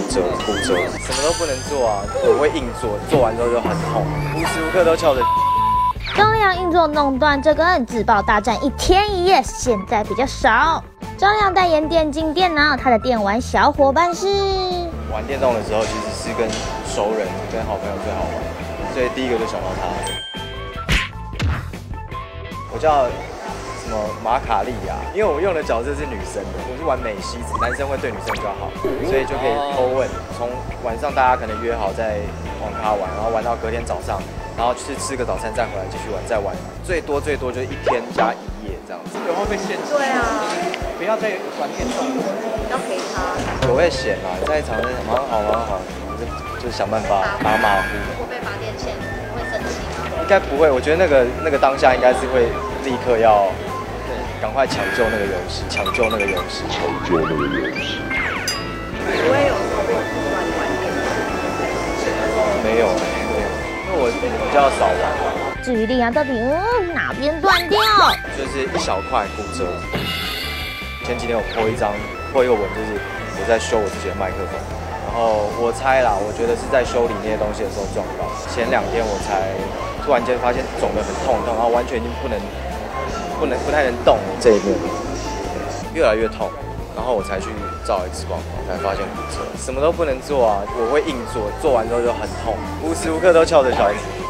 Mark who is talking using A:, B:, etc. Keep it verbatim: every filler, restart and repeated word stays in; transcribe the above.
A: 折，骨折，什么都不能做啊！我会硬做，做完之后就很痛，无时无刻都翘着。
B: 张亮硬做弄断这根，自爆大战一天一夜，现在比较少。张亮代言电竞电脑，他的电玩小伙伴是
A: 玩电动的时候，其实是跟熟人、跟好朋友最好玩，所以第一个就想到他。我叫什么马卡利亚，因为我用的角色是女生的，我是玩美西子，男生会对女生比较好，所以就可以偷问。从晚上大家可能约好在网咖玩，然后玩到隔天早上，然后去吃个早餐再回来继续玩，再玩，最多最多就是一天加一夜这样子。
C: 有会被限制？
D: 对啊，
C: 不要再玩电动，
D: 要陪他。
A: 我会闲啊，在场上蛮好蛮好，就就想办法打马虎。
D: 如果被拔电线，会生气吗？
A: 应该不会，我觉得那个那个当下应该是会立刻要赶快抢救那个游戏，抢救那个游戏，抢救那个游戏。
D: 不会有时候被突然关电
A: 没有没有，因为我比较少玩。
B: 至于力量到底嗯哪边断掉？
A: 就是一小块骨折。前几天我 po 一张 po 一个文，就是我在修我自己的麦克风，然后我猜啦，我觉得是在修理那些东西的时候撞到。前两天我才突然间发现肿得很痛，然后完全已经不能不能不太能动这一面，越来越痛。然后我才去照 X 光，才发现骨折，什么都不能做啊！我会硬做，做完之后就很痛，无时无刻都翘着小指。